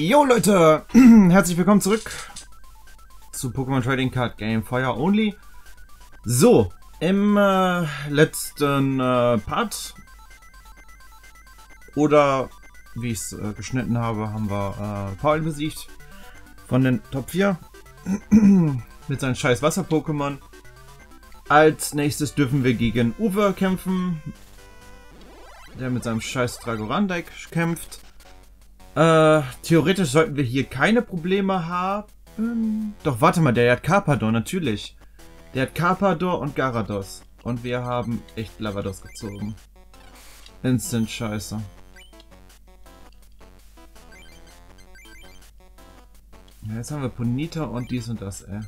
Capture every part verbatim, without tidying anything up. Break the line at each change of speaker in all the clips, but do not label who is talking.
Jo Leute, herzlich willkommen zurück zu Pokémon Trading Card Game Fire Only. So, im äh, letzten äh, Part, oder wie ich es äh, geschnitten habe, haben wir äh, Paul besiegt von den Top vier mit seinen scheiß Wasser-Pokémon. Als nächstes dürfen wir gegen Uwe kämpfen, der mit seinem scheiß Dragoran-Deck kämpft. Äh, theoretisch sollten wir hier keine Probleme haben. Doch, warte mal, der hat Carpador, natürlich. Der hat Carpador und Garados. Und wir haben echt Lavados gezogen. Instant scheiße. Ja, jetzt haben wir Ponyta und dies und das, ey.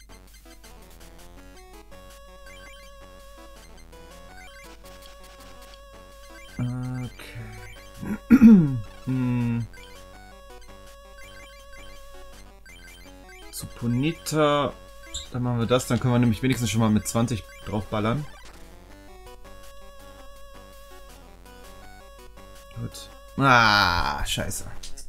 Okay. hm. Zu Ponyta. Dann machen wir das. Dann können wir nämlich wenigstens schon mal mit zwanzig draufballern. Gut. Ah, scheiße.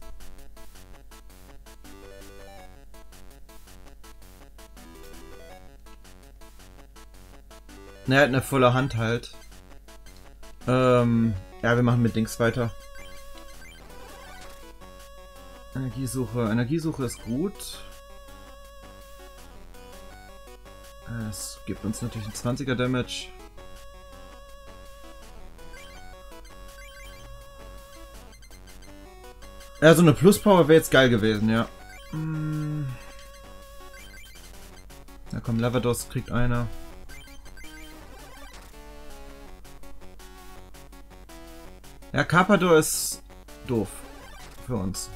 Ne, er hat eine volle Hand halt. Ähm, ja, wir machen mit Dings weiter. Energiesuche. Energiesuche ist gut. Es gibt uns natürlich ein zwanziger Damage. Ja, so eine Plus-Power wäre jetzt geil gewesen, ja. Na komm, Lavados kriegt einer. Ja, Carpador ist doof für uns.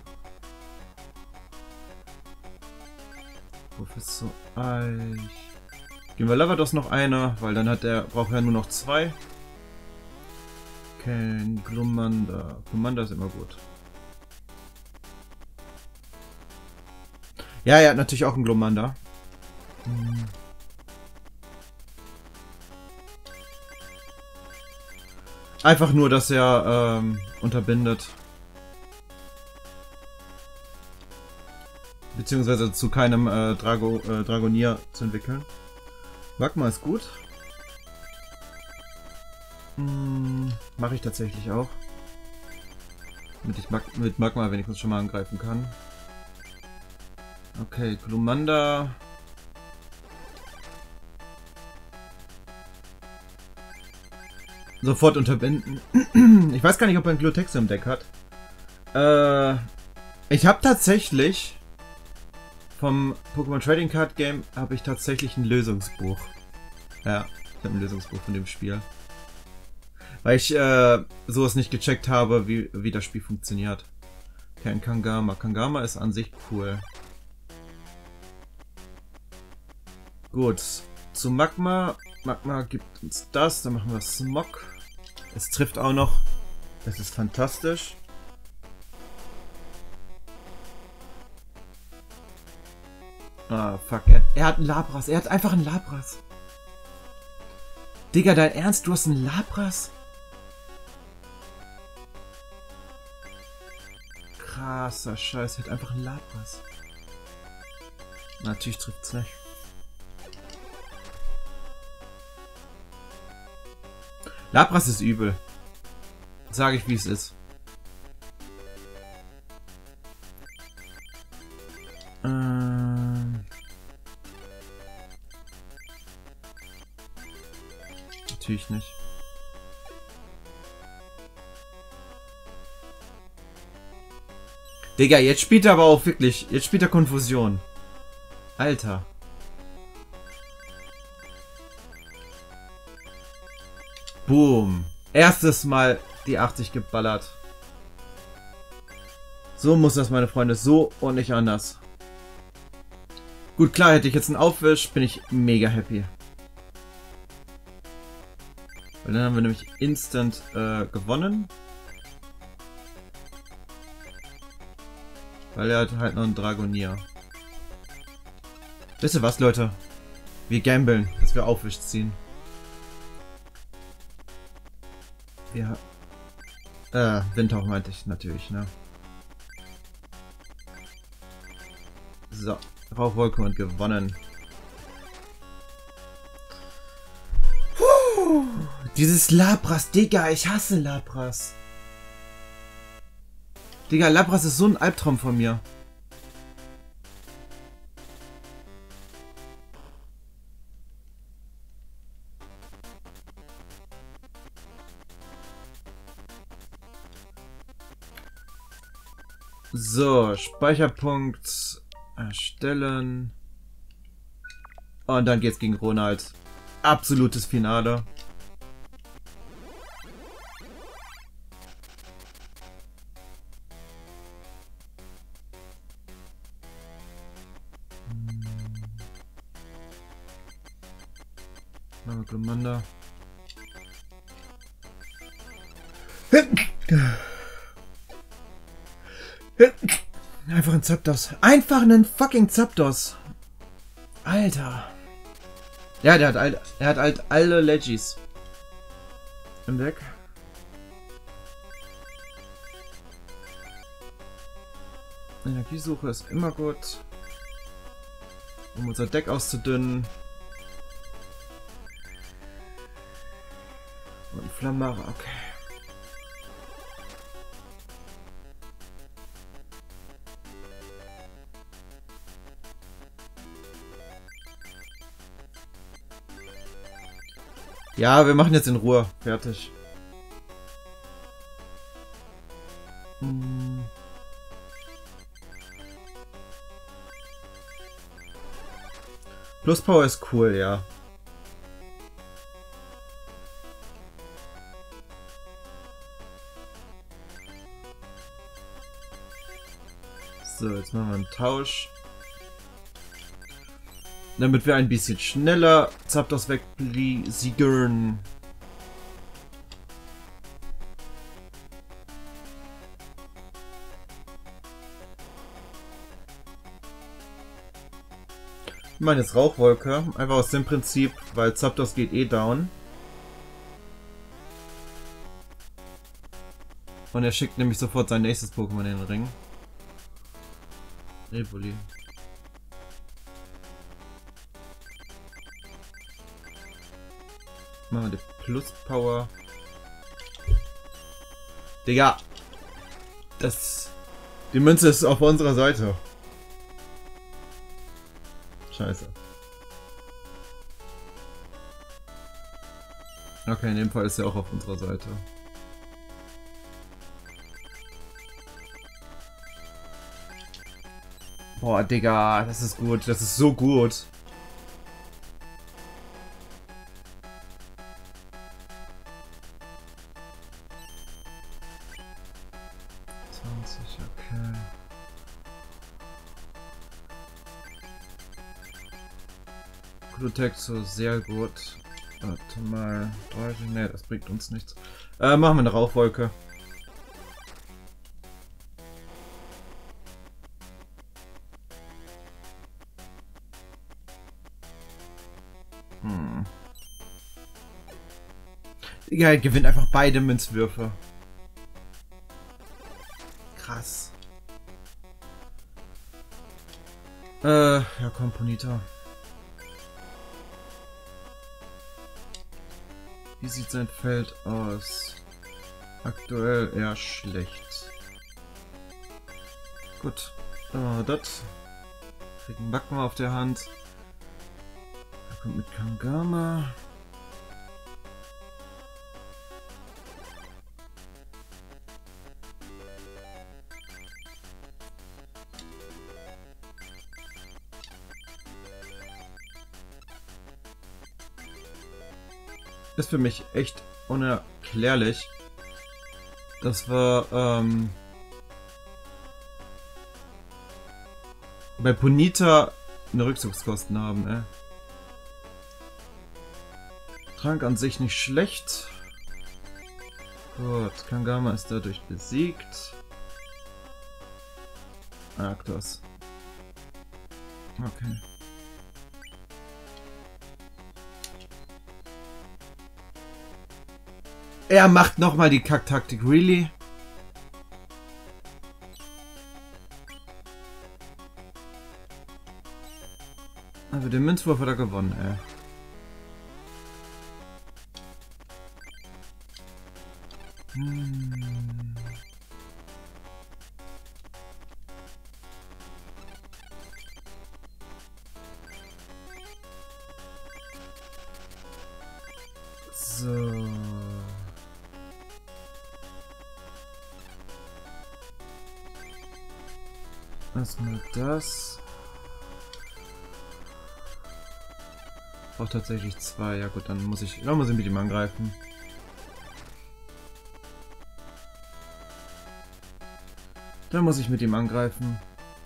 Professor Eich. Geben wir Lavados noch eine, weil dann hat er, braucht er nur noch zwei. Okay, Glumanda. Glumanda ist immer gut. Ja, er hat natürlich auch einen Glumanda. Hm. Einfach nur, dass er ähm, unterbindet. Beziehungsweise zu keinem äh, Drago, äh, Dragonier zu entwickeln. Magma ist gut. Hm, mache ich tatsächlich auch. Damit ich Mag mit Magma wenigstens schon mal angreifen kann. Okay, Glumanda. Sofort unterbinden. Ich weiß gar nicht, ob er ein Glutex im Deck hat. Äh, ich habe tatsächlich vom Pokémon Trading Card Game habe ich tatsächlich ein Lösungsbuch. Ja, ich habe ein Lösungsbuch von dem Spiel. Weil ich äh, sowas nicht gecheckt habe, wie, wie das Spiel funktioniert. Okay, ein Kangama. Kangama ist an sich cool. Gut, zu Magma. Magma gibt uns das, dann machen wir Smog. Es trifft auch noch. Das ist fantastisch. Ah, fuck. Er, er hat einen Labras. Er hat einfach einen Labras. Digga, dein Ernst? Du hast einen Labras? Krasser Scheiß. Er hat einfach einen Labras. Natürlich trifft es nicht. Labras ist übel. Sage ich, wie es ist. Ähm Natürlich nicht. Digga, jetzt spielt er aber auch wirklich. Jetzt spielt er Konfusion. Alter. Boom. Erstes Mal die achtzig geballert. So muss das, meine Freunde. So und nicht anders. Gut, klar, hätte ich jetzt einen Aufwisch, bin ich mega happy. Weil dann haben wir nämlich instant äh, gewonnen. Weil er hat halt noch einen Dragonier. Wisst ihr was, Leute? Wir gambeln, dass wir Aufwisch ziehen. Ja. Äh, Windhauch meinte ich natürlich, ne? So, Rauchwolke und gewonnen. Puh, dieses Lapras, Digga, ich hasse Lapras. Digga, Lapras ist so ein Albtraum von mir. So, Speicherpunkt erstellen. Und dann geht's gegen Ronald. Absolutes Finale. Machen wir Commander. Einfach ein Zapdos. Einfach einen fucking Zapdos. Alter. Ja, der hat, all, er hat halt alle Legis im Deck. Energiesuche ist immer gut, um unser Deck auszudünnen. Und Flammare, okay. Ja, wir machen jetzt in Ruhe. Fertig. Hm. Plus Power ist cool, ja. So, jetzt machen wir einen Tausch. Damit wir ein bisschen schneller Zapdos wegbesiegen. Ich meine jetzt Rauchwolke, einfach aus dem Prinzip, weil Zapdos geht eh down. Und er schickt nämlich sofort sein nächstes Pokémon in den Ring. Evoli. Machen wir die Plus Power. Digga! Das. Die Münze ist auf unserer Seite. Scheiße. Okay, in dem Fall ist er auch auf unserer Seite. Boah, Digga, das ist gut. Das ist so gut. zwanzig, okay. Glutexo, sehr gut. Warte mal. dreißig, ne, das bringt uns nichts. Äh, machen wir eine Rauchwolke. Hm. Egal, gewinnt einfach beide Münzwürfe. Krass. Äh, ja, komm, Ponyta. Wie sieht sein Feld aus? Aktuell eher schlecht. Gut, dann machen wir das. Kriegen einen Backen auf der Hand. Er kommt mit Kangama. Ist für mich echt unerklärlich, dass wir ähm, bei Ponyta eine Rückzugskosten haben. Ey. Trank an sich nicht schlecht. Gut, Kangama ist dadurch besiegt. Arktos. Okay. Er macht nochmal die Kacktaktik, really? Also den Münzwurf hat er gewonnen, ey. Hm. So. Erstmal das. Braucht tatsächlich zwei. Ja gut, dann muss ich, dann muss ich mit ihm angreifen. Dann muss ich mit ihm angreifen.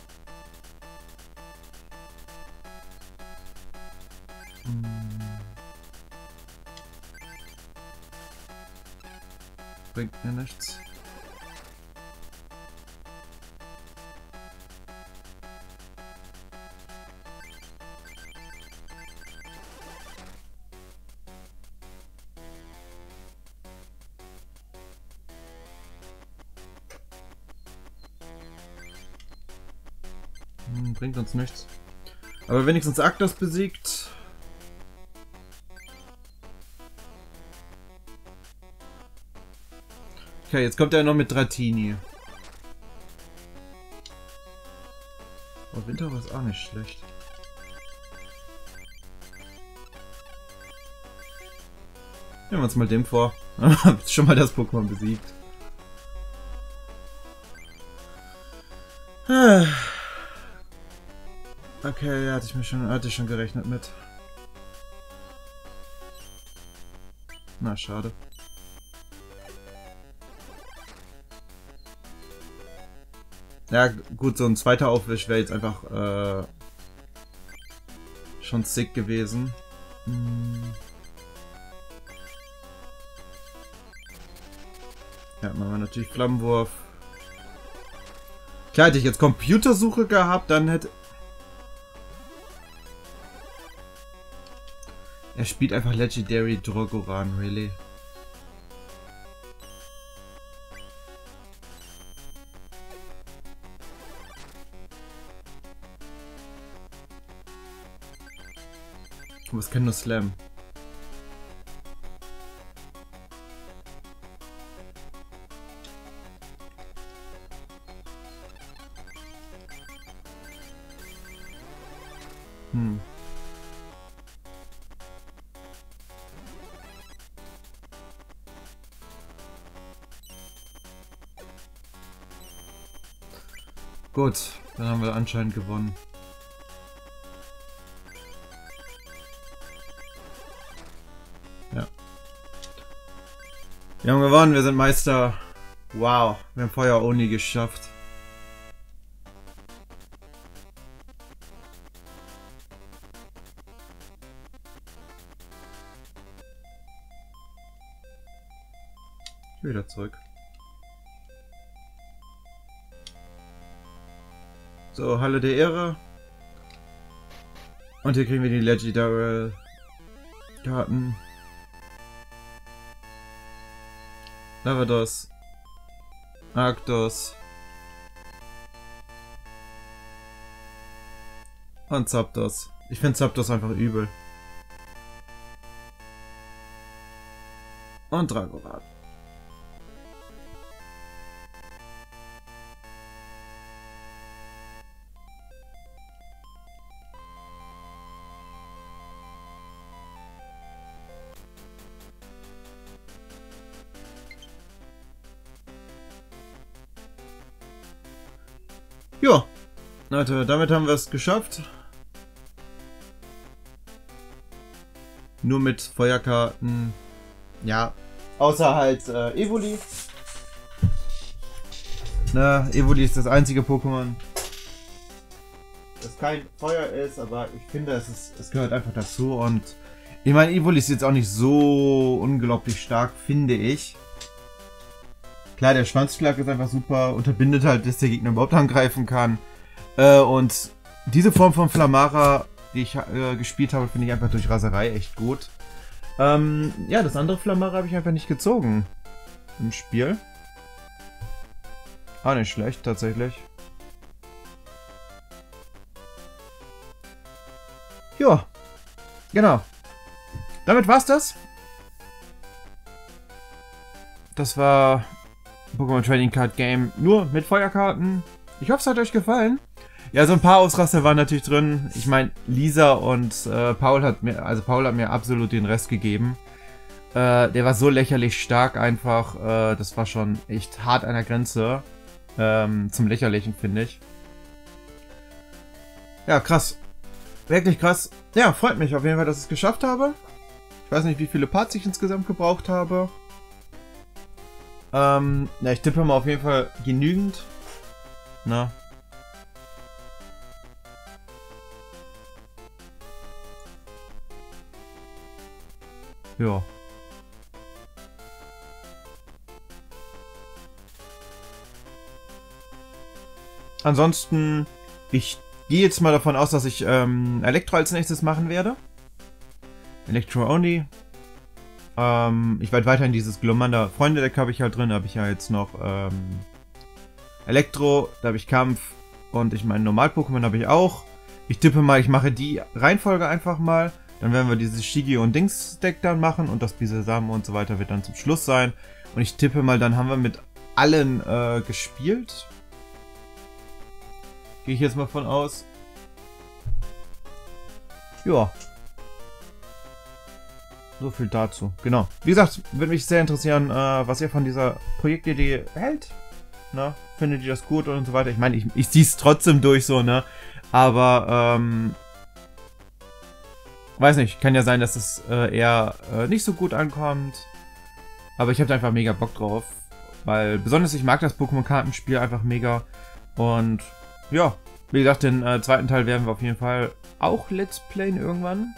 Hm. Bringt mir nichts. Hm, bringt uns nichts. Aber wenigstens Arktos besiegt. Okay, jetzt kommt er noch mit Dratini. Oh, Winter war es auch nicht schlecht. Nehmen wir uns mal dem vor. Schon mal das Pokémon besiegt. Okay, ja, hatte ich mir schon, hatte ich schon gerechnet mit. Na, schade. Ja, gut, so ein zweiter Aufwisch wäre jetzt einfach äh, schon sick gewesen. Hm. Ja, machen wir natürlich Flammenwurf. Klar, hätte ich jetzt Computersuche gehabt, dann hätte... Er spielt einfach Legendary Drogoran, really. Aber es kann nur Slam. Hm. Gut, dann haben wir anscheinend gewonnen. Ja. Wir haben gewonnen, wir sind Meister. Wow, wir haben Feuer Oni geschafft. Wieder zurück. So, Halle der Ehre. Und hier kriegen wir die Legendary Karten. Lavados. Arktos. Und Zapdos. Ich finde Zapdos einfach übel. Und Dragoran. Ja, Leute, damit haben wir es geschafft. Nur mit Feuerkarten. Ja, außer halt äh, Evoli. Na, Evoli ist das einzige Pokémon, das kein Feuer ist, aber ich finde, es, ist, es gehört einfach dazu. Und ich meine, Evoli ist jetzt auch nicht so unglaublich stark, finde ich. Klar, der Schwanzschlag ist einfach super, unterbindet halt, dass der Gegner überhaupt angreifen kann. Äh, und diese Form von Flamara, die ich äh, gespielt habe, finde ich einfach durch Raserei echt gut. Ähm, ja, das andere Flamara habe ich einfach nicht gezogen im Spiel. Ah, nicht schlecht, tatsächlich. Ja, genau. Damit war's das. Das war Pokémon Trading Card Game nur mit Feuerkarten. Ich hoffe, es hat euch gefallen. Ja, so ein paar Ausraster waren natürlich drin. Ich meine, Lisa und äh, Paul hat mir, also Paul hat mir absolut den Rest gegeben. Äh, der war so lächerlich stark einfach. Äh, das war schon echt hart an der Grenze. Ähm, zum Lächerlichen, finde ich. Ja, krass. Wirklich krass. Ja, freut mich auf jeden Fall, dass ich es geschafft habe. Ich weiß nicht, wie viele Parts ich insgesamt gebraucht habe. Ähm, ja, ich tippe mal auf jeden Fall genügend. Na. Ja. Ansonsten, ich gehe jetzt mal davon aus, dass ich ähm, Elektro als nächstes machen werde. Elektro Only. Ähm, ich werde weiterhin dieses Glomanda Freunde-Deck habe ich halt drin. Da habe ich ja jetzt noch ähm, Elektro, da habe ich Kampf und ich meine Normal-Pokémon habe ich auch. Ich tippe mal, ich mache die Reihenfolge einfach mal. Dann werden wir dieses Shigi und Dings-Deck dann machen und das Bisasam und so weiter wird dann zum Schluss sein. Und ich tippe mal, dann haben wir mit allen äh, gespielt. Gehe ich jetzt mal von aus. Ja. So viel dazu. Genau. Wie gesagt, würde mich sehr interessieren, äh, was ihr von dieser Projektidee hält. Na, findet ihr das gut und so weiter? Ich meine, ich, ich ziehe es trotzdem durch so, ne? Aber, ähm... weiß nicht, kann ja sein, dass es äh, eher äh, nicht so gut ankommt. Aber ich habe da einfach mega Bock drauf. Weil, besonders ich mag das Pokémon-Kartenspiel einfach mega. Und, ja, wie gesagt, den äh, zweiten Teil werden wir auf jeden Fall auch Let's Playen irgendwann.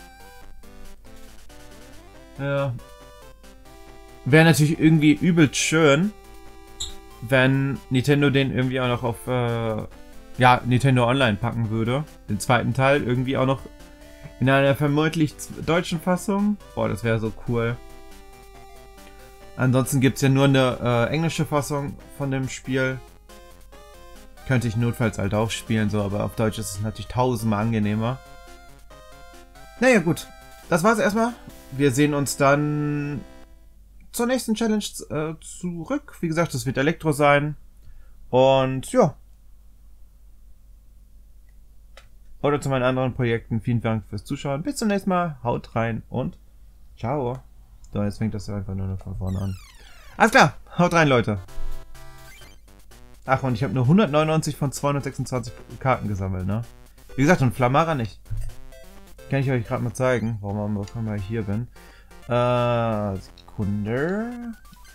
Ja. Wäre natürlich irgendwie übelst schön, wenn Nintendo den irgendwie auch noch auf, äh, ja, Nintendo Online packen würde. Den zweiten Teil irgendwie auch noch in einer vermutlich deutschen Fassung. Boah, das wäre so cool. Ansonsten gibt es ja nur eine äh, englische Fassung von dem Spiel. Könnte ich notfalls halt auch spielen, so, aber auf Deutsch ist es natürlich tausendmal angenehmer. Naja, gut. Das war's erstmal. Wir sehen uns dann zur nächsten Challenge äh, zurück. Wie gesagt, es wird Elektro sein. Und ja. Oder zu meinen anderen Projekten. Vielen Dank fürs Zuschauen. Bis zum nächsten Mal. Haut rein und ciao. So, jetzt fängt das ja einfach nur noch von vorne an. Alles klar. Haut rein, Leute. Ach, und ich habe nur hundertneunundneunzig von zweihundertsechsundzwanzig Karten gesammelt, ne? Wie gesagt, und Flamara nicht. Kann ich euch gerade mal zeigen, warum ich hier bin. Äh, Sekunde.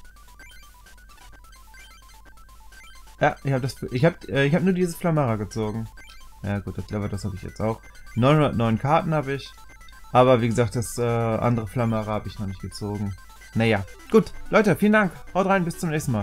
Ja, ich habe das. Ich habe äh, ich habe nur dieses Flamara gezogen. Ja gut, das Level, das habe ich jetzt auch. neunhundertneun Karten habe ich. Aber wie gesagt, das äh, andere Flamara habe ich noch nicht gezogen. Naja, gut. Leute, vielen Dank. Haut rein, bis zum nächsten Mal.